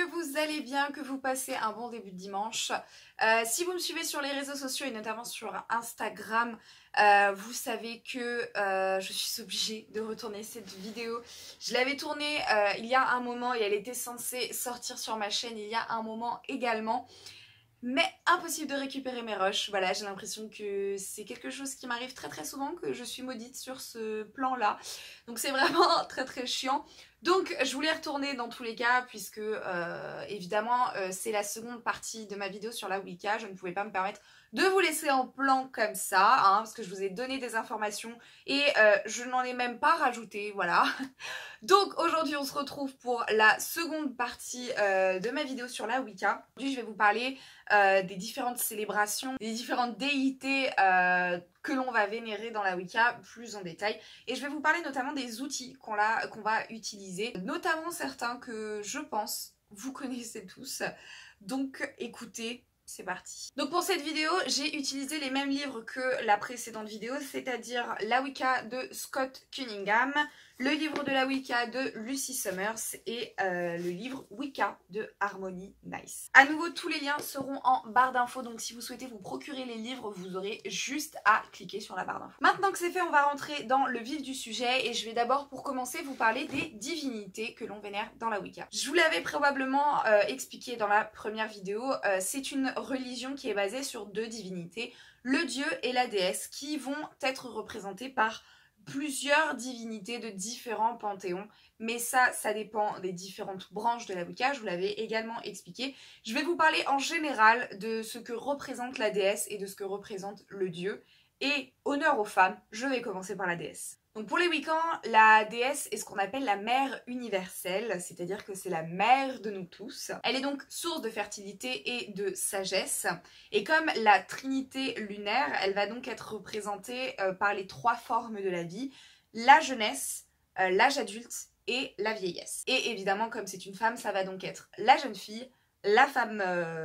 vous allez bien, que vous passez un bon début de dimanche. Si vous me suivez sur les réseaux sociaux et notamment sur Instagram, vous savez que je suis obligée de retourner cette vidéo. Je l'avais tournée il y a un moment et elle était censée sortir sur ma chaîne il y a un moment également. Mais impossible de récupérer mes rushs. Voilà, j'ai l'impression que c'est quelque chose qui m'arrive très souvent, que je suis maudite sur ce plan-là. Donc c'est vraiment très chiant. Donc je voulais retourner dans tous les cas, puisque évidemment c'est la seconde partie de ma vidéo sur la Wicca. Je ne pouvais pas me permettre de vous laisser en plan comme ça, hein, parce que je vous ai donné des informations et je n'en ai même pas rajouté, voilà. Donc aujourd'hui on se retrouve pour la seconde partie de ma vidéo sur la Wicca. Aujourd'hui je vais vous parler des différentes célébrations, des différentes déités que l'on va vénérer dans la Wicca plus en détail. Et je vais vous parler notamment des outils qu'on va utiliser, notamment certains que je pense vous connaissez tous. Donc écoutez, c'est parti. Donc pour cette vidéo, j'ai utilisé les mêmes livres que la précédente vidéo, c'est-à-dire la Wicca de Scott Cunningham, le livre de la Wicca de Lucy Summers et le livre Wicca de Harmony Nice. À nouveau, tous les liens seront en barre d'infos, donc si vous souhaitez vous procurer les livres, vous aurez juste à cliquer sur la barre d'infos. Maintenant que c'est fait, on va rentrer dans le vif du sujet et je vais d'abord, pour commencer, vous parler des divinités que l'on vénère dans la Wicca. Je vous l'avais probablement expliqué dans la première vidéo, c'est une religion qui est basée sur deux divinités, le dieu et la déesse, qui vont être représentés par plusieurs divinités de différents panthéons, mais ça dépend des différentes branches de la Wicca, je vous l'avais également expliqué. Je vais vous parler en général de ce que représente la déesse et de ce que représente le dieu, et honneur aux femmes, je vais commencer par la déesse. Donc pour les Wiccans, la déesse est ce qu'on appelle la mère universelle, c'est-à-dire que c'est la mère de nous tous. Elle est donc source de fertilité et de sagesse. Et comme la trinité lunaire, elle va donc être représentée par les trois formes de la vie, la jeunesse, l'âge adulte et la vieillesse. Et évidemment, comme c'est une femme, ça va donc être la jeune fille, la femme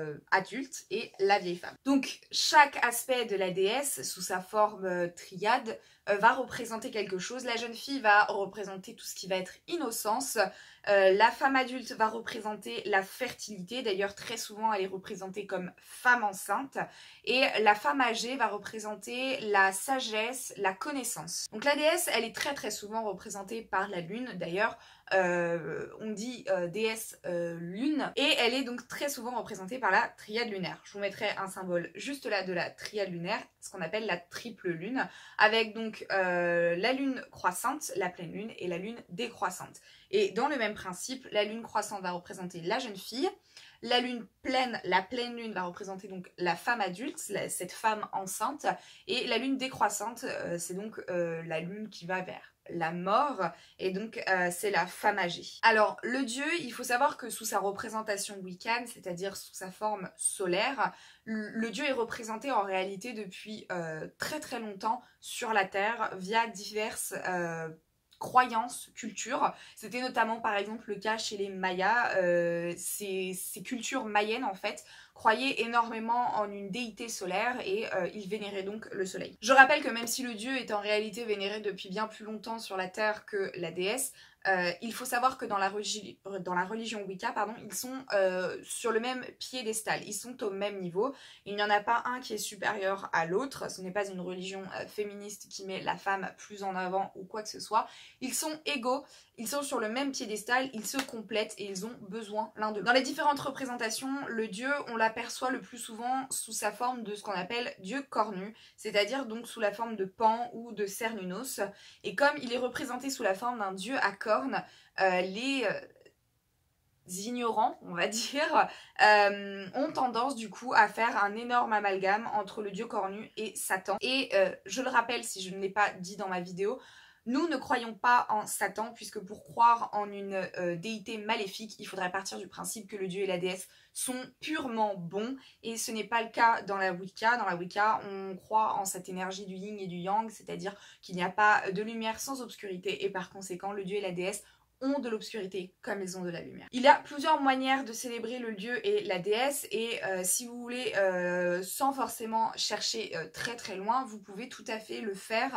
adulte et la vieille femme. Donc chaque aspect de la déesse sous sa forme triade va représenter quelque chose. La jeune fille va représenter tout ce qui va être innocence. La femme adulte va représenter la fertilité. D'ailleurs très souvent elle est représentée comme femme enceinte. Et la femme âgée va représenter la sagesse, la connaissance. Donc la déesse elle est très souvent représentée par la lune. D'ailleurs on dit déesse lune, et elle est donc très souvent représentée par la triade lunaire. Je vous mettrai un symbole juste là de la triade lunaire, ce qu'on appelle la triple lune, avec donc la lune croissante, la pleine lune, et la lune décroissante. Et dans le même principe, la lune croissante va représenter la jeune fille, la lune pleine, la pleine lune va représenter donc la femme adulte, cette femme enceinte, et la lune décroissante, c'est donc la lune qui va vers la mort, et donc c'est la femme âgée. Alors le dieu, il faut savoir que sous sa représentation wiccan, c'est-à-dire sous sa forme solaire, le dieu est représenté en réalité depuis très longtemps sur la terre via diverses croyances, cultures. C'était notamment par exemple le cas chez les Mayas. Ces cultures mayennes en fait croyaient énormément en une déité solaire et ils vénéraient donc le soleil. Je rappelle que même si le dieu est en réalité vénéré depuis bien plus longtemps sur la terre que la déesse, il faut savoir que dans la religion Wicca, ils sont sur le même piédestal, ils sont au même niveau. Il n'y en a pas un qui est supérieur à l'autre, ce n'est pas une religion féministe qui met la femme plus en avant ou quoi que ce soit. Ils sont égaux, ils sont sur le même piédestal, ils se complètent et ils ont besoin l'un de l'autre. Dans les différentes représentations, le dieu, on l'aperçoit le plus souvent sous sa forme de ce qu'on appelle dieu cornu, c'est-à-dire donc sous la forme de Pan ou de Cernunnos. Et comme il est représenté sous la forme d'un dieu à cornes, les ignorants, on va dire, ont tendance du coup à faire un énorme amalgame entre le dieu cornu et Satan. Et je le rappelle si je ne l'ai pas dit dans ma vidéo, nous ne croyons pas en Satan, puisque pour croire en une déité maléfique, il faudrait partir du principe que le dieu et la déesse sont purement bons, et ce n'est pas le cas dans la Wicca. Dans la Wicca, on croit en cette énergie du yin et du yang, c'est-à-dire qu'il n'y a pas de lumière sans obscurité, et par conséquent, le dieu et la déesse ont de l'obscurité comme ils ont de la lumière. Il y a plusieurs manières de célébrer le dieu et la déesse, et si vous voulez, sans forcément chercher très loin, vous pouvez tout à fait le faire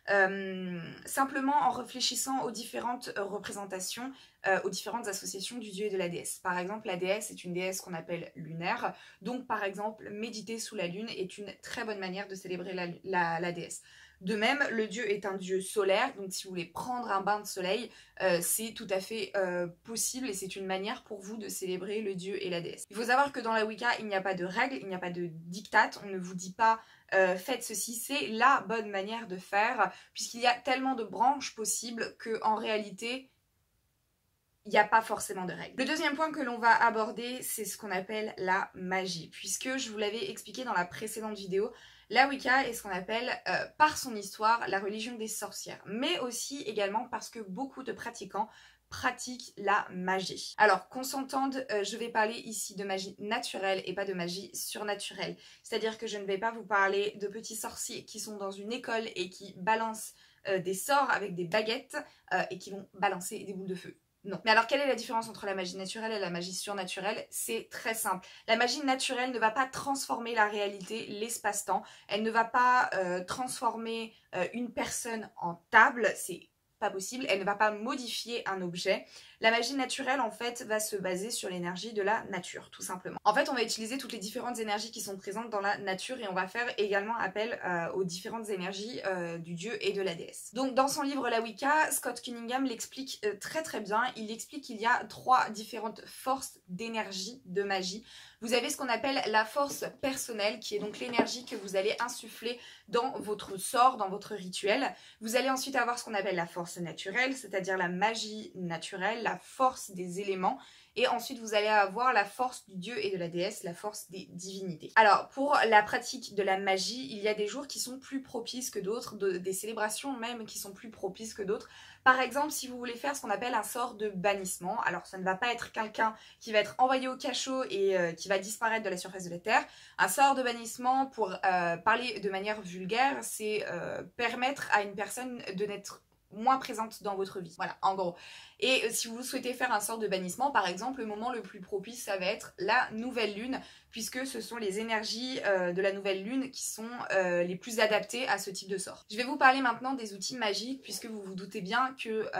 simplement en réfléchissant aux différentes représentations, aux différentes associations du dieu et de la déesse. Par exemple, la déesse est une déesse qu'on appelle lunaire, donc par exemple, méditer sous la lune est une très bonne manière de célébrer la déesse. De même, le dieu est un dieu solaire, donc si vous voulez prendre un bain de soleil, c'est tout à fait possible et c'est une manière pour vous de célébrer le dieu et la déesse. Il faut savoir que dans la Wicca, il n'y a pas de règles, il n'y a pas de diktat, on ne vous dit pas faites ceci, c'est la bonne manière de faire, puisqu'il y a tellement de branches possibles qu'en réalité, il n'y a pas forcément de règles. Le deuxième point que l'on va aborder, c'est ce qu'on appelle la magie, puisque je vous l'avais expliqué dans la précédente vidéo, la Wicca est ce qu'on appelle, par son histoire, la religion des sorcières, mais aussi également parce que beaucoup de pratiquants pratiquent la magie. Alors, qu'on s'entende, je vais parler ici de magie naturelle et pas de magie surnaturelle. C'est-à-dire que je ne vais pas vous parler de petits sorciers qui sont dans une école et qui balancent des sorts avec des baguettes et qui vont balancer des boules de feu. Non. Mais alors, quelle est la différence entre la magie naturelle et la magie surnaturelle? C'est très simple. La magie naturelle ne va pas transformer la réalité, l'espace-temps. Elle ne va pas transformer une personne en table. C'est pas possible. Elle ne va pas modifier un objet. La magie naturelle, en fait, va se baser sur l'énergie de la nature, tout simplement. En fait, on va utiliser toutes les différentes énergies qui sont présentes dans la nature et on va faire également appel aux différentes énergies du dieu et de la déesse. Donc, dans son livre La Wicca, Scott Cunningham l'explique très très bien. Il explique qu'il y a 3 différentes forces d'énergie, de magie. Vous avez ce qu'on appelle la force personnelle, qui est donc l'énergie que vous allez insuffler dans votre sort, dans votre rituel. Vous allez ensuite avoir ce qu'on appelle la force naturelle, c'est-à-dire la magie naturelle, la force des éléments. Et ensuite, vous allez avoir la force du dieu et de la déesse, la force des divinités. Alors, pour la pratique de la magie, il y a des jours qui sont plus propices que d'autres, des célébrations même qui sont plus propices que d'autres. Par exemple, si vous voulez faire ce qu'on appelle un sort de bannissement, alors ça ne va pas être quelqu'un qui va être envoyé au cachot et qui va disparaître de la surface de la Terre. Un sort de bannissement, pour parler de manière vulgaire, c'est permettre à une personne de n'être moins présente dans votre vie. Voilà, en gros. Et si vous souhaitez faire un sort de bannissement, par exemple, le moment le plus propice, ça va être la nouvelle lune, puisque ce sont les énergies de la nouvelle lune qui sont les plus adaptées à ce type de sort. Je vais vous parler maintenant des outils magiques, puisque vous vous doutez bien que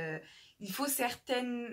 il faut certains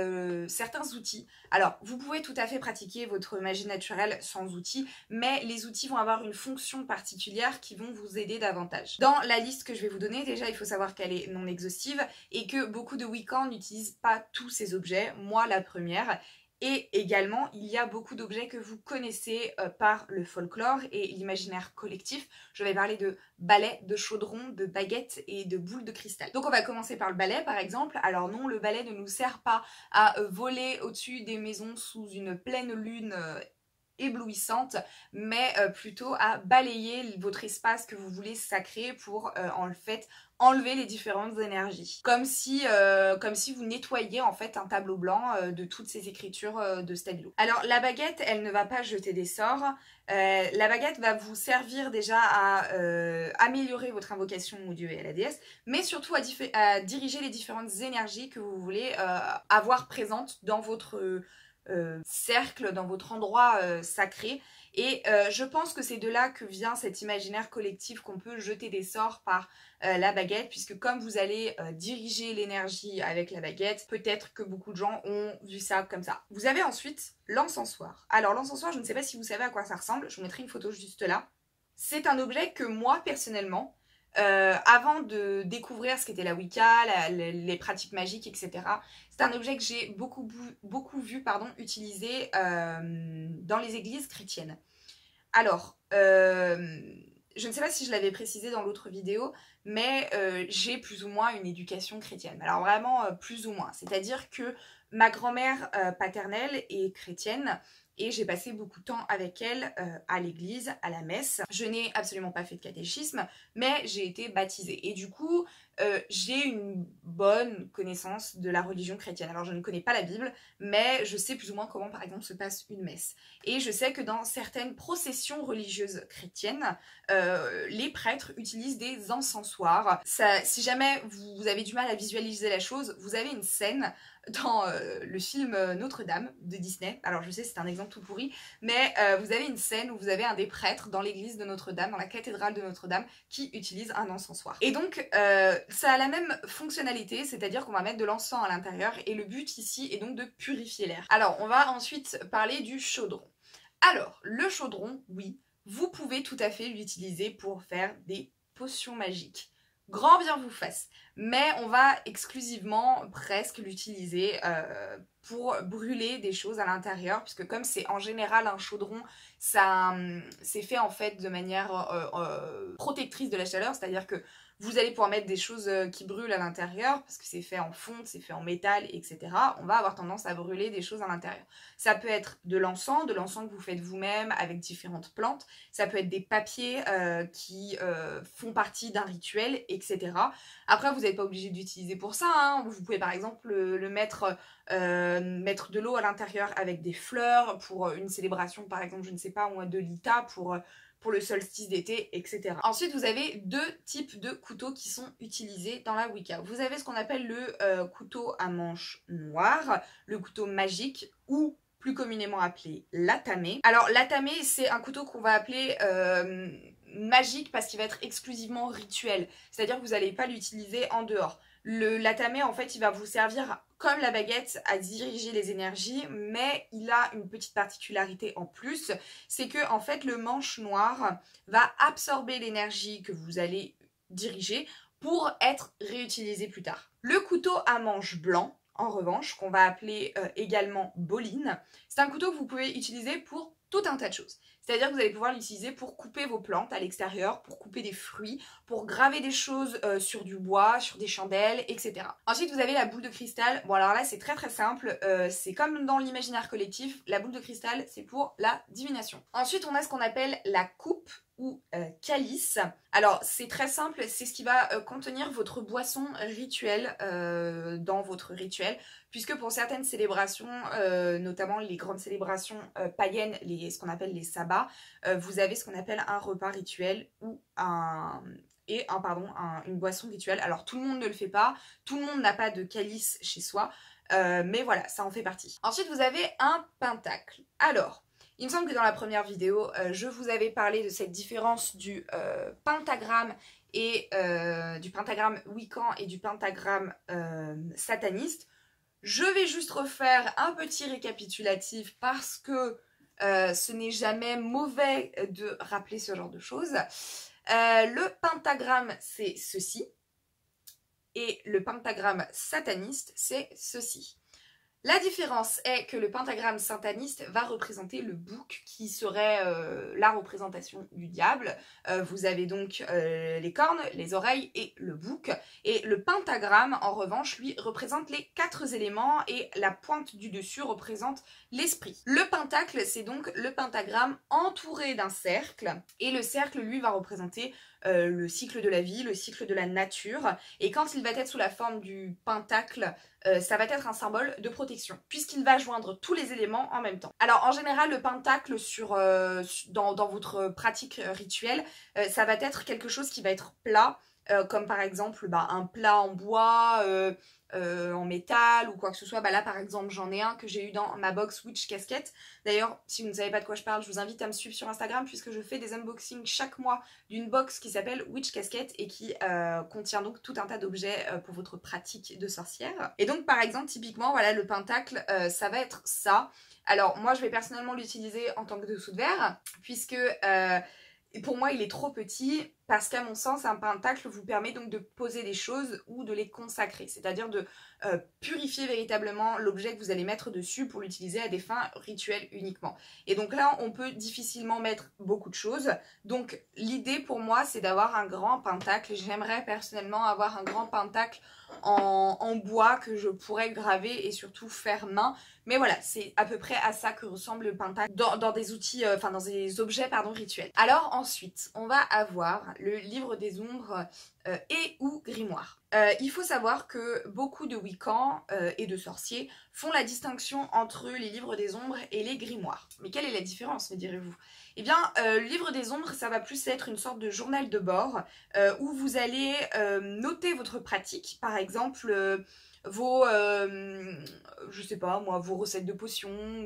outils. Alors, vous pouvez tout à fait pratiquer votre magie naturelle sans outils, mais les outils vont avoir une fonction particulière qui vont vous aider davantage. Dans la liste que je vais vous donner, déjà, il faut savoir qu'elle est non exhaustive et que beaucoup de Wiccans n'utilisent pas tous ces objets, moi la première. Et également, il y a beaucoup d'objets que vous connaissez par le folklore et l'imaginaire collectif. Je vais parler de balais, de chaudrons, de baguettes et de boules de cristal. Donc on va commencer par le balai par exemple. Alors non, le balai ne nous sert pas à voler au-dessus des maisons sous une pleine lune éblouissante, mais plutôt à balayer votre espace que vous voulez sacré pour en fait enlever les différentes énergies. Comme si vous nettoyiez en fait un tableau blanc de toutes ces écritures de stabilo. Alors la baguette, elle ne va pas jeter des sorts. La baguette va vous servir déjà à améliorer votre invocation au dieu et à la déesse, mais surtout à diriger les différentes énergies que vous voulez avoir présentes dans votre cercle, dans votre endroit sacré. Et je pense que c'est de là que vient cet imaginaire collectif qu'on peut jeter des sorts par la baguette, puisque comme vous allez diriger l'énergie avec la baguette, peut-être que beaucoup de gens ont vu ça comme ça. Vous avez ensuite l'encensoir. Alors l'encensoir, je ne sais pas si vous savez à quoi ça ressemble, je vous mettrai une photo juste là. C'est un objet que moi, personnellement, avant de découvrir ce qu'était la Wicca, les pratiques magiques, etc. C'est un objet que j'ai beaucoup vu utilisé dans les églises chrétiennes. Alors, je ne sais pas si je l'avais précisé dans l'autre vidéo, mais j'ai plus ou moins une éducation chrétienne. Alors vraiment plus ou moins, c'est-à-dire que ma grand-mère paternelle est chrétienne, et j'ai passé beaucoup de temps avec elle à l'église, à la messe. Je n'ai absolument pas fait de catéchisme, mais j'ai été baptisée. Et du coup, j'ai une bonne connaissance de la religion chrétienne. Alors je ne connais pas la Bible, mais je sais plus ou moins comment par exemple se passe une messe. Et je sais que dans certaines processions religieuses chrétiennes, les prêtres utilisent des encensoirs. Ça, si jamais vous avez du mal à visualiser la chose, vous avez une scène dans le film Notre-Dame de Disney. Alors je sais c'est un exemple tout pourri, mais vous avez une scène où vous avez un des prêtres dans l'église de Notre-Dame, dans la cathédrale de Notre-Dame, qui utilise un encensoir. Et donc ça a la même fonctionnalité, c'est-à-dire qu'on va mettre de l'encens à l'intérieur et le but ici est donc de purifier l'air. Alors on va ensuite parler du chaudron. Alors le chaudron, oui, vous pouvez tout à fait l'utiliser pour faire des potions magiques. Grand bien vous fasse. Mais on va exclusivement presque l'utiliser pour brûler des choses à l'intérieur, puisque comme c'est en général un chaudron, ça c'est fait en fait de manière protectrice de la chaleur, c'est-à-dire que vous allez pouvoir mettre des choses qui brûlent à l'intérieur, parce que c'est fait en fonte, c'est fait en métal, etc. On va avoir tendance à brûler des choses à l'intérieur. Ça peut être de l'encens que vous faites vous-même avec différentes plantes. Ça peut être des papiers qui font partie d'un rituel, etc. Après, vous n'êtes pas obligé d'utiliser pour ça, hein. Vous pouvez par exemple le mettre, mettre de l'eau à l'intérieur avec des fleurs pour une célébration, par exemple, je ne sais pas, ou de l'Ita pour le solstice d'été, etc. Ensuite, vous avez deux types de couteaux qui sont utilisés dans la Wicca. Vous avez ce qu'on appelle le couteau à manche noire, le couteau magique, ou plus communément appelé l'atamé. Alors l'atamé, c'est un couteau qu'on va appeler magique parce qu'il va être exclusivement rituel. C'est-à-dire que vous n'allez pas l'utiliser en dehors. L'atamé, en fait, il va vous servir comme la baguette à diriger les énergies, mais il a une petite particularité en plus, c'est que en fait le manche noir va absorber l'énergie que vous allez diriger pour être réutilisé plus tard. Le couteau à manche blanc, en revanche, qu'on va appeler également boline, c'est un couteau que vous pouvez utiliser pour tout un tas de choses. C'est-à-dire que vous allez pouvoir l'utiliser pour couper vos plantes à l'extérieur, pour couper des fruits, pour graver des choses sur du bois, sur des chandelles, etc. Ensuite, vous avez la boule de cristal. Bon, alors là, c'est très très simple. C'est comme dans l'imaginaire collectif. La boule de cristal, c'est pour la divination. Ensuite, on a ce qu'on appelle la coupe ou calice. Alors, c'est très simple. C'est ce qui va contenir votre boisson rituelle dans votre rituel. Puisque pour certaines célébrations, notamment les grandes célébrations païennes, ce qu'on appelle les sabbats, vous avez ce qu'on appelle un repas rituel ou une boisson rituelle. Alors tout le monde ne le fait pas, tout le monde n'a pas de calice chez soi, mais voilà, ça en fait partie. Ensuite, vous avez un pentacle. Alors, il me semble que dans la première vidéo, je vous avais parlé de cette différence du pentagramme et du pentagramme wiccan et du pentagramme sataniste. Je vais juste refaire un petit récapitulatif parce que ce n'est jamais mauvais de rappeler ce genre de choses. Le pentagramme, c'est ceci. Et le pentagramme sataniste, c'est ceci. La différence est que le pentagramme sataniste va représenter le bouc qui serait la représentation du diable. Vous avez donc les cornes, les oreilles et le bouc. Et le pentagramme, en revanche, lui, représente les 4 éléments et la pointe du dessus représente l'esprit. Le pentacle, c'est donc le pentagramme entouré d'un cercle. Et le cercle, lui, va représenter le cycle de la vie, le cycle de la nature. Et quand il va être sous la forme du pentacle, ça va être un symbole de protection, puisqu'il va joindre tous les éléments en même temps. Alors en général, le pentacle dans votre pratique rituelle, ça va être quelque chose qui va être plat, comme par exemple un plat en bois, en métal ou quoi que ce soit. Là par exemple j'en ai un que j'ai eu dans ma box Witch Casquette. D'ailleurs si vous ne savez pas de quoi je parle, je vous invite à me suivre sur Instagram puisque je fais des unboxings chaque mois d'une box qui s'appelle Witch Casquette et qui contient donc tout un tas d'objets pour votre pratique de sorcière. Et donc par exemple typiquement voilà le pentacle ça va être ça. Alors moi je vais personnellement l'utiliser en tant que dessous de verre puisque pour moi il est trop petit parce qu'à mon sens un pentacle vous permet donc de poser des choses ou de les consacrer, c'est-à-dire de purifier véritablement l'objet que vous allez mettre dessus pour l'utiliser à des fins rituelles uniquement. Et donc là on peut difficilement mettre beaucoup de choses, donc l'idée pour moi c'est d'avoir un grand pentacle. J'aimerais personnellement avoir un grand pentacle en bois que je pourrais graver et surtout faire main. Mais voilà, c'est à peu près à ça que ressemble le pentacle dans des outils, dans des objets rituels. Alors ensuite, on va avoir le livre des ombres et ou grimoire. Il faut savoir que beaucoup de Wiccans et de sorciers font la distinction entre les livres des ombres et les grimoires. Mais quelle est la différence, me direz-vous? Eh bien, le livre des ombres, ça va plus être une sorte de journal de bord où vous allez noter votre pratique, par exemple vos, je sais pas moi, vos recettes de potions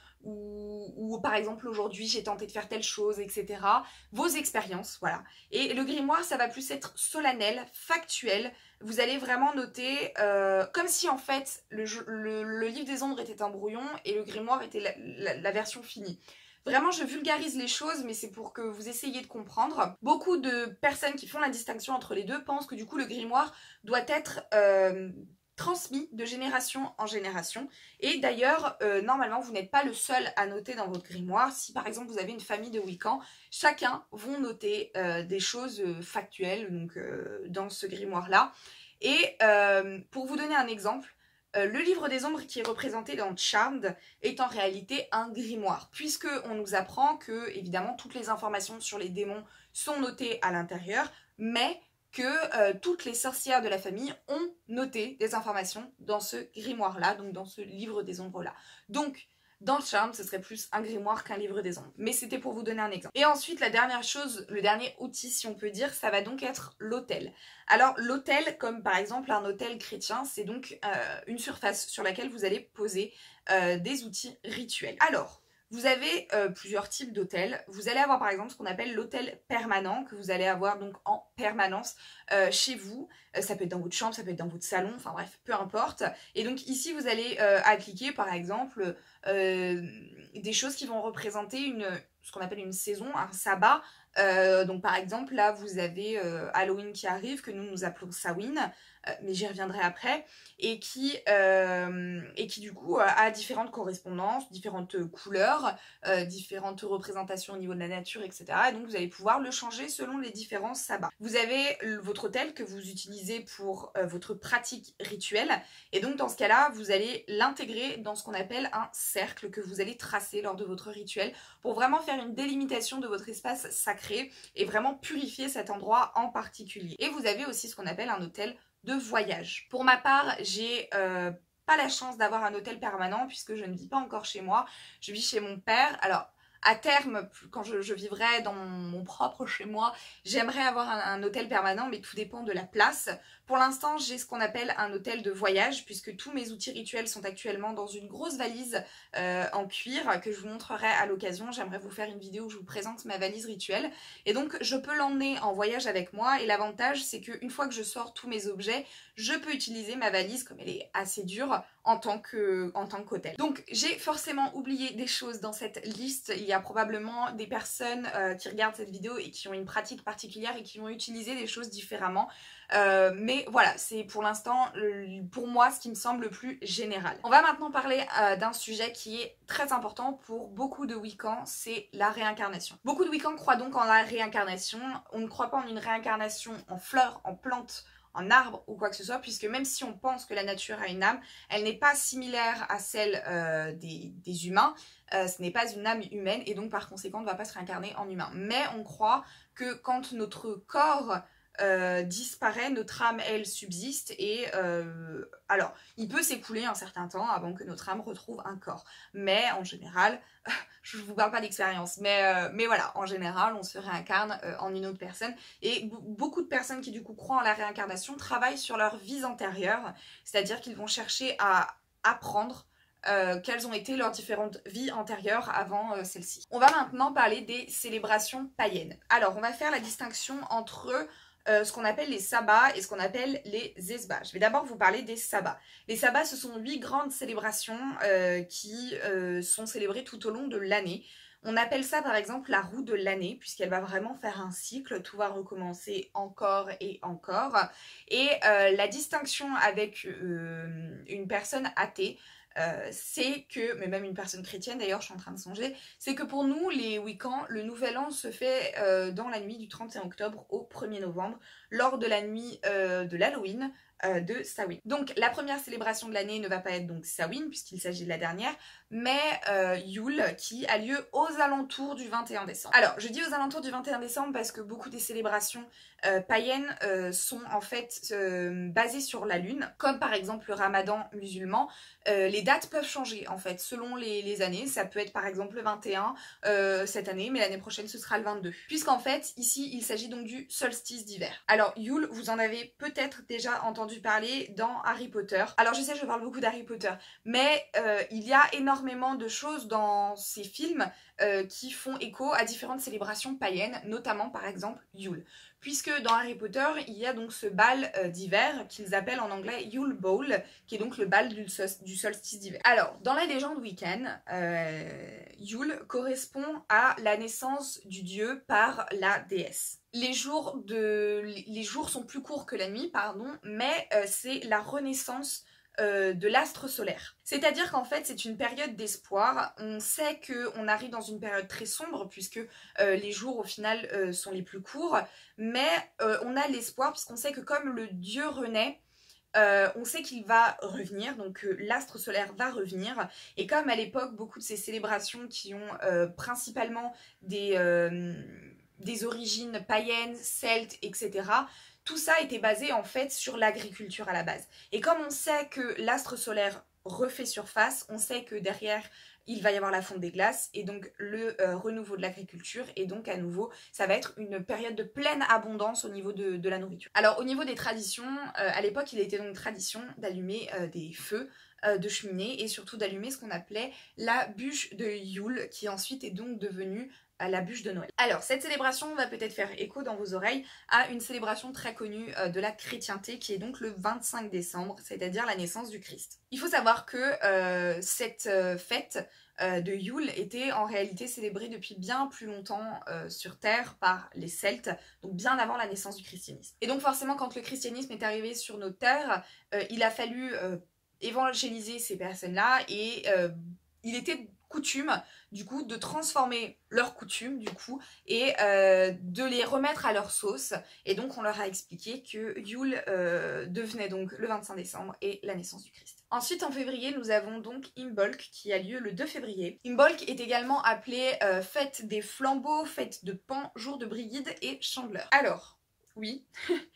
ou par exemple aujourd'hui j'ai tenté de faire telle chose, etc. Vos expériences, voilà. Et le grimoire, ça va plus être solennel, factuel. Vous allez vraiment noter comme si en fait le livre des ombres était un brouillon et le grimoire était la version finie. Vraiment, je vulgarise les choses, mais c'est pour que vous essayiez de comprendre. Beaucoup de personnes qui font la distinction entre les deux pensent que du coup le grimoire doit être transmis de génération en génération. Et d'ailleurs, normalement, vous n'êtes pas le seul à noter dans votre grimoire. Si par exemple vous avez une famille de Wiccans, chacun vont noter des choses factuelles donc, dans ce grimoire-là. Et pour vous donner un exemple, le livre des ombres qui est représenté dans Charmed est en réalité un grimoire, puisque on nous apprend que, évidemment, toutes les informations sur les démons sont notées à l'intérieur, mais que toutes les sorcières de la famille ont noté des informations dans ce grimoire-là, donc dans ce livre des ombres-là. Donc, dans le Charme, ce serait plus un grimoire qu'un livre des ombres. Mais c'était pour vous donner un exemple. Et ensuite, la dernière chose, le dernier outil, si on peut dire, ça va donc être l'autel. Alors, l'autel, comme par exemple un autel chrétien, c'est donc une surface sur laquelle vous allez poser des outils rituels. Alors, vous avez plusieurs types d'autels. Vous allez avoir par exemple ce qu'on appelle l'autel permanent, que vous allez avoir donc en permanence chez vous. Ça peut être dans votre chambre, ça peut être dans votre salon, enfin bref, peu importe. Et donc ici, vous allez appliquer par exemple des choses qui vont représenter ce qu'on appelle une saison, un sabbat. Donc par exemple, là, vous avez Halloween qui arrive, que nous appelons Samhain, mais j'y reviendrai après, et qui du coup a différentes correspondances, différentes couleurs, différentes représentations au niveau de la nature, etc. Et donc vous allez pouvoir le changer selon les différents sabbats. Vous avez votre autel que vous utilisez pour votre pratique rituelle, et donc dans ce cas-là, vous allez l'intégrer dans ce qu'on appelle un cercle que vous allez tracer lors de votre rituel pour vraiment faire une délimitation de votre espace sacré et vraiment purifier cet endroit en particulier. Et vous avez aussi ce qu'on appelle un autel de voyage. Pour ma part, j'ai pas la chance d'avoir un hôtel permanent puisque je ne vis pas encore chez moi, je vis chez mon père. Alors à terme, quand je vivrai dans mon propre chez moi, j'aimerais avoir un hôtel permanent, mais tout dépend de la place. Pour l'instant, j'ai ce qu'on appelle un hôtel de voyage, puisque tous mes outils rituels sont actuellement dans une grosse valise en cuir que je vous montrerai à l'occasion. J'aimerais vous faire une vidéo où je vous présente ma valise rituelle. Et donc, je peux l'emmener en voyage avec moi. Et l'avantage, c'est qu'une fois que je sors tous mes objets, je peux utiliser ma valise, comme elle est assez dure, en tant qu'hôtel. Donc, j'ai forcément oublié des choses dans cette liste. Il y a probablement des personnes qui regardent cette vidéo et qui ont une pratique particulière et qui vont utiliser des choses différemment. Mais voilà, c'est pour l'instant, pour moi, ce qui me semble le plus général. On va maintenant parler d'un sujet qui est très important pour beaucoup de Wiccans, c'est la réincarnation. Beaucoup de Wiccans croient donc en la réincarnation. On ne croit pas en une réincarnation en fleurs, en plantes, en arbre ou quoi que ce soit, puisque même si on pense que la nature a une âme, elle n'est pas similaire à celle des humains. Ce n'est pas une âme humaine et donc par conséquent on ne va pas se réincarner en humain. Mais on croit que quand notre corps disparaît, notre âme elle subsiste et alors il peut s'écouler un certain temps avant que notre âme retrouve un corps, mais en général je vous parle pas d'expérience, mais voilà, en général on se réincarne en une autre personne et beaucoup de personnes qui du coup croient en la réincarnation travaillent sur leur vie antérieure, c'est-à-dire qu'ils vont chercher à apprendre quelles ont été leurs différentes vies antérieures avant celle-ci. On va maintenant parler des célébrations païennes. Alors on va faire la distinction entre ce qu'on appelle les sabbats et ce qu'on appelle les esbats. Je vais d'abord vous parler des sabbats. Les sabbats, ce sont 8 grandes célébrations qui sont célébrées tout au long de l'année. On appelle ça par exemple la roue de l'année, puisqu'elle va vraiment faire un cycle, tout va recommencer encore et encore. Et la distinction avec une personne athée, c'est que, mais même une personne chrétienne d'ailleurs, je suis en train de songer, c'est que pour nous, les Wiccans, le nouvel an se fait dans la nuit du 31 octobre au 1er novembre. lors de la nuit de l'Halloween de Samhain. Donc la première célébration de l'année ne va pas être donc Samhain puisqu'il s'agit de la dernière, mais Yule qui a lieu aux alentours du 21 décembre. Alors je dis aux alentours du 21 décembre parce que beaucoup des célébrations païennes sont en fait basées sur la lune, comme par exemple le ramadan musulman. Les dates peuvent changer en fait selon les années, ça peut être par exemple le 21 cette année, mais l'année prochaine ce sera le 22. Puisqu'en fait ici il s'agit donc du solstice d'hiver. Alors Yule, vous en avez peut-être déjà entendu parler dans Harry Potter. Alors je sais je parle beaucoup d'Harry Potter, mais il y a énormément de choses dans ces films qui font écho à différentes célébrations païennes, notamment par exemple Yule. Puisque dans Harry Potter, il y a donc ce bal d'hiver qu'ils appellent en anglais Yule Ball, qui est donc le bal du solstice d'hiver. Alors, dans la légende Wiccan, Yule correspond à la naissance du dieu par la déesse. Les jours sont plus courts que la nuit, pardon, mais c'est la renaissance de l'astre solaire. C'est-à-dire qu'en fait c'est une période d'espoir. On sait qu'on arrive dans une période très sombre puisque les jours au final sont les plus courts, mais on a l'espoir puisqu'on sait que comme le dieu renaît, on sait qu'il va revenir, donc l'astre solaire va revenir, et comme à l'époque beaucoup de ces célébrations qui ont principalement des origines païennes, celtes, etc., tout ça était basé en fait sur l'agriculture à la base. Et comme on sait que l'astre solaire refait surface, on sait que derrière il va y avoir la fonte des glaces et donc le renouveau de l'agriculture, et donc à nouveau ça va être une période de pleine abondance au niveau de la nourriture. Alors au niveau des traditions, à l'époque il était donc tradition d'allumer des feux de cheminée et surtout d'allumer ce qu'on appelait la bûche de Yule, qui ensuite est donc devenue à la bûche de Noël. Alors cette célébration va peut-être faire écho dans vos oreilles à une célébration très connue de la chrétienté qui est donc le 25 décembre, c'est-à-dire la naissance du Christ. Il faut savoir que cette fête de Yule était en réalité célébrée depuis bien plus longtemps sur Terre par les Celtes, donc bien avant la naissance du christianisme. Et donc forcément quand le christianisme est arrivé sur nos terres, il a fallu évangéliser ces personnes-là et il était coutume du coup de transformer leurs coutumes du coup et de les remettre à leur sauce, et donc on leur a expliqué que Yule devenait donc le 25 décembre et la naissance du Christ. Ensuite en février nous avons donc Imbolc qui a lieu le 2 février. Imbolc est également appelée fête des flambeaux, fête de Pan, jour de Brigide et Chandeleur. Alors oui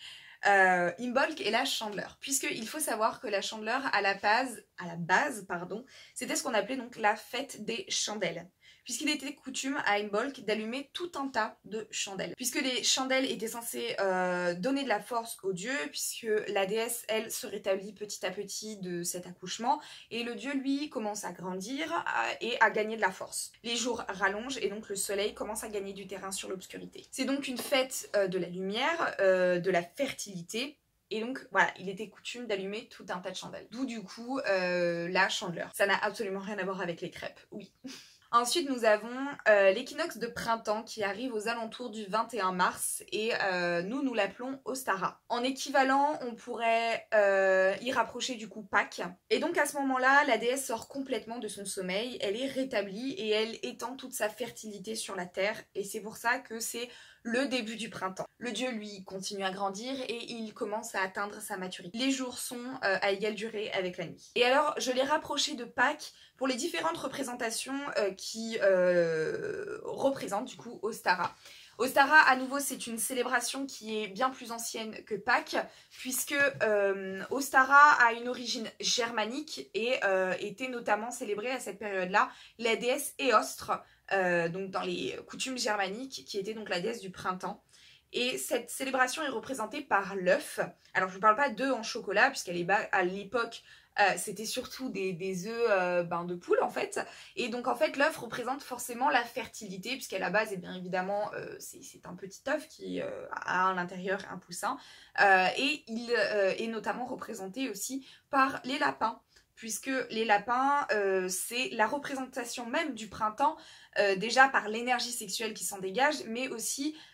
Imbolc est la chandeleur, puisqu'il faut savoir que la chandeleur à la base, c'était ce qu'on appelait donc la fête des chandelles, puisqu'il était coutume à Imbolc d'allumer tout un tas de chandelles, puisque les chandelles étaient censées donner de la force aux dieux, puisque la déesse elle se rétablit petit à petit de cet accouchement et le dieu lui commence à grandir et à gagner de la force. Les jours rallongent et donc le soleil commence à gagner du terrain sur l'obscurité. C'est donc une fête de la lumière, de la fertilité. Et donc voilà, il était coutume d'allumer tout un tas de chandelles. D'où du coup la chandeleur. Ça n'a absolument rien à voir avec les crêpes, oui. Ensuite nous avons l'équinoxe de printemps qui arrive aux alentours du 21 mars et nous l'appelons Ostara. En équivalent on pourrait y rapprocher du coup Pâques. Et donc à ce moment-là la déesse sort complètement de son sommeil, elle est rétablie et elle étend toute sa fertilité sur la terre, et c'est pour ça que c'est le début du printemps. Le dieu lui continue à grandir et il commence à atteindre sa maturité. Les jours sont à égale durée avec la nuit. Et alors je l'ai rapproché de Pâques pour les différentes représentations qui représentent du coup Ostara. Ostara, à nouveau, c'est une célébration qui est bien plus ancienne que Pâques, puisque Ostara a une origine germanique et était notamment célébrée à cette période-là la déesse Éostre, donc dans les coutumes germaniques, qui était donc la déesse du printemps. Et cette célébration est représentée par l'œuf. Alors je ne parle pas d'œufs en chocolat, puisqu'à l'époque c'était surtout des œufs de poule en fait. Et donc en fait l'œuf représente forcément la fertilité, puisqu'à la base, et bien évidemment c'est un petit œuf qui a à l'intérieur un poussin. Et il est notamment représenté aussi par les lapins, puisque les lapins, c'est la représentation même du printemps, déjà par l'énergie sexuelle qui s'en dégage, mais aussi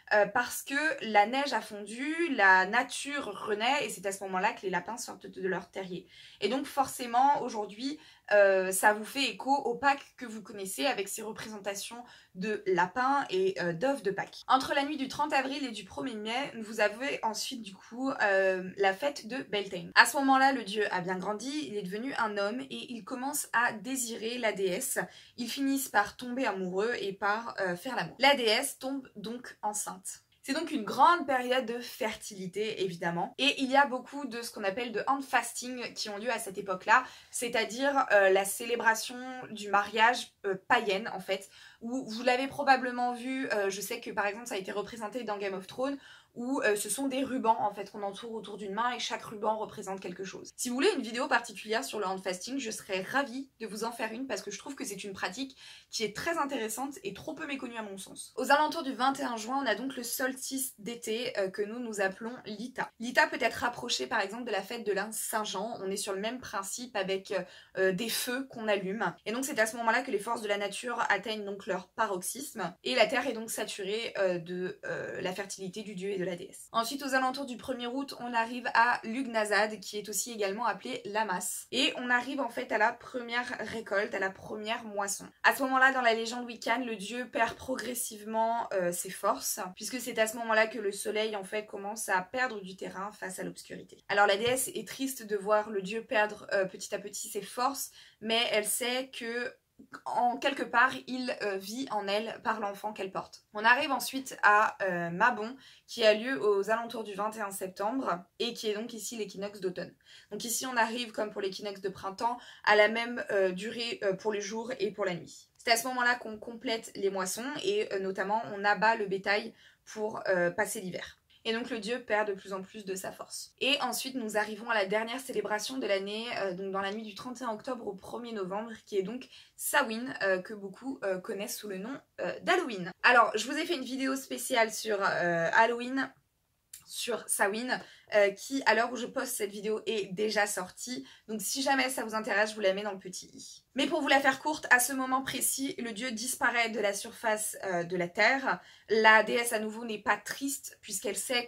parce que la neige a fondu, la nature renaît et c'est à ce moment-là que les lapins sortent de leur terrier. Et donc forcément aujourd'hui ça vous fait écho au Pâques que vous connaissez avec ses représentations de lapins et d'œufs de Pâques. Entre la nuit du 30 avril et du 1er mai, vous avez ensuite du coup la fête de Beltane. À ce moment-là, le dieu a bien grandi, il est devenu un homme et il commence à désirer la déesse. Ils finissent par tomber amoureux et par faire l'amour. La déesse tombe donc enceinte. C'est donc une grande période de fertilité évidemment et il y a beaucoup de ce qu'on appelle de hand fasting qui ont lieu à cette époque-là, c'est-à-dire la célébration du mariage païenne en fait, où vous l'avez probablement vu, je sais que par exemple ça a été représenté dans Game of Thrones, où ce sont des rubans en fait qu'on entoure autour d'une main et chaque ruban représente quelque chose. Si vous voulez une vidéo particulière sur le hand fasting, je serais ravie de vous en faire une parce que je trouve que c'est une pratique qui est très intéressante et trop peu méconnue à mon sens. Aux alentours du 21 juin, on a donc le solstice d'été que nous appelons l'Ita. L'Ita peut être rapproché par exemple de la fête de la Saint-Jean, on est sur le même principe avec des feux qu'on allume. Et donc c'est à ce moment-là que les forces de la nature atteignent donc leur paroxysme et la terre est donc saturée de la fertilité du dieu et de la déesse. Ensuite, aux alentours du 1er août, on arrive à Lugnasad, qui est aussi également appelé Lammas. Et on arrive en fait à la première récolte, à la première moisson. À ce moment-là, dans la légende Wiccan, le dieu perd progressivement ses forces, puisque c'est à ce moment-là que le soleil en fait commence à perdre du terrain face à l'obscurité. Alors la déesse est triste de voir le dieu perdre petit à petit ses forces, mais elle sait que en quelque part, il vit en elle par l'enfant qu'elle porte. On arrive ensuite à Mabon, qui a lieu aux alentours du 21 septembre et qui est donc ici l'équinoxe d'automne. Donc ici on arrive, comme pour l'équinoxe de printemps, à la même durée pour les jours et pour la nuit. C'est à ce moment-là qu'on complète les moissons et notamment on abat le bétail pour passer l'hiver. Et donc le dieu perd de plus en plus de sa force. Et ensuite nous arrivons à la dernière célébration de l'année, donc dans la nuit du 31 octobre au 1er novembre, qui est donc Samhain, que beaucoup connaissent sous le nom d'Halloween. Alors je vous ai fait une vidéo spéciale sur Halloween, sur Samhain, qui à l'heure où je poste cette vidéo est déjà sortie, donc si jamais ça vous intéresse, je vous la mets dans le petit i. Mais pour vous la faire courte, à ce moment précis, le dieu disparaît de la surface de la terre. La déesse à nouveau n'est pas triste puisqu'elle sait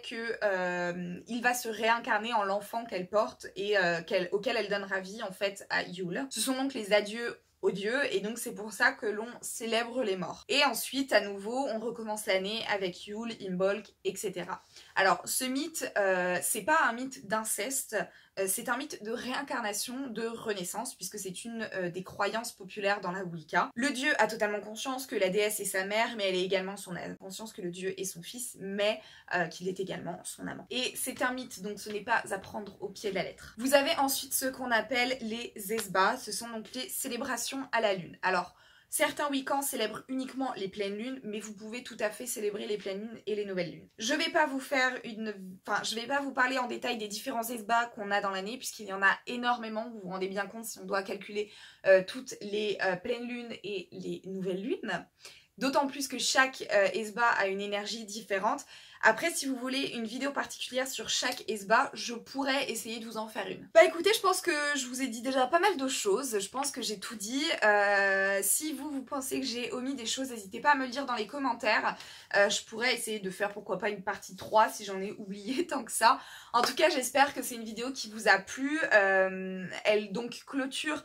que il va se réincarner en l'enfant qu'elle porte et auquel elle donnera vie en fait à Yule. Ce sont donc les adieux aux dieux et donc c'est pour ça que l'on célèbre les morts. Et ensuite à nouveau on recommence l'année avec Yule, Imbolc, etc. Alors ce mythe c'est pas un mythe d'inceste, c'est un mythe de réincarnation, de renaissance puisque c'est une des croyances populaires dans la Wicca. Le dieu a totalement conscience que la déesse est sa mère mais elle est également conscience que le dieu est son fils mais qu'il est également son amant. Et c'est un mythe donc ce n'est pas à prendre au pied de la lettre. Vous avez ensuite ce qu'on appelle les Esbats, ce sont donc les célébrations à la lune. Alors certains Wiccans célèbrent uniquement les pleines lunes, mais vous pouvez tout à fait célébrer les pleines lunes et les nouvelles lunes. Je vais pas vous parler en détail des différents esbats qu'on a dans l'année, puisqu'il y en a énormément, vous vous rendez bien compte si on doit calculer toutes les pleines lunes et les nouvelles lunes. D'autant plus que chaque esbat a une énergie différente. Après, si vous voulez une vidéo particulière sur chaque esbat, je pourrais essayer de vous en faire une. Bah écoutez, je pense que je vous ai dit déjà pas mal de choses. Je pense que j'ai tout dit. Si vous pensez que j'ai omis des choses, n'hésitez pas à me le dire dans les commentaires. Je pourrais essayer de faire pourquoi pas une partie 3 si j'en ai oublié tant que ça. En tout cas, j'espère que c'est une vidéo qui vous a plu. Elle donc clôture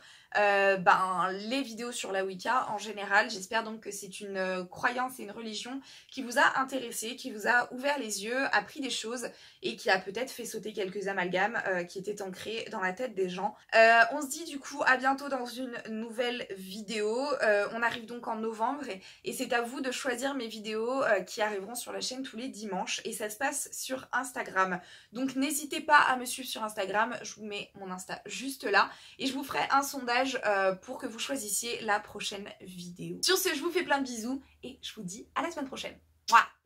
les vidéos sur la Wicca en général. J'espère donc que c'est une croyance et une religion qui vous a intéressé, qui vous a ouvert les yeux, appris des choses et qui a peut-être fait sauter quelques amalgames qui étaient ancrés dans la tête des gens. On se dit du coup à bientôt dans une nouvelle vidéo. On arrive donc en novembre et c'est à vous de choisir mes vidéos qui arriveront sur la chaîne tous les dimanches et ça se passe sur Instagram. Donc n'hésitez pas à me suivre sur Instagram, je vous mets mon Insta juste là et je vous ferai un sondage pour que vous choisissiez la prochaine vidéo. Sur ce, je vous fais plein de bisous et je vous dis à la semaine prochaine. Mouah.